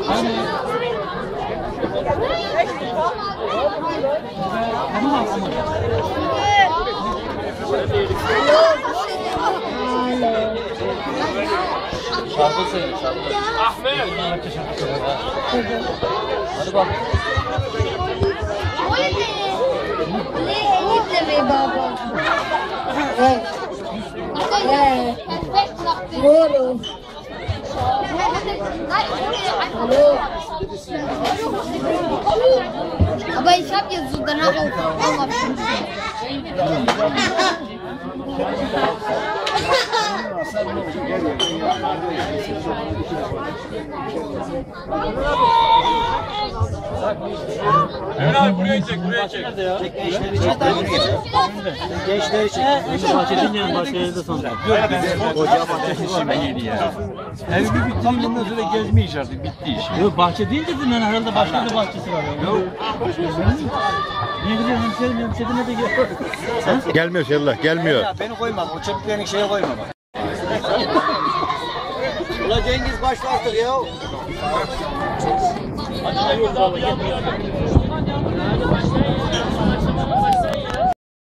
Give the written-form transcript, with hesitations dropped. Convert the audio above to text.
Şarkı söyle, şarkı. Ahmet! Hadi bak. Ne baba? Evet. Doğru. Hallo. Aber ich habe jetzt so danach auch auf 5. Emre abi buraya çek, buraya çek. Gençler için. Bahçetin yani başka yerde sonra. Koca bahçesi şimdi ya. Evi bitti, bundan sonra gezmeyiz artık, bitti iş. Yok bahçe deyince dedim ben herhalde başka bir bahçesi var. Yok. Niye gidiyorsun hemşerim de geliyor. Gelmiyor Şerlah, gelmiyor. Beni koymam, o çöplerini şeye koymam. Ula Cengiz başla artık ya. Hadi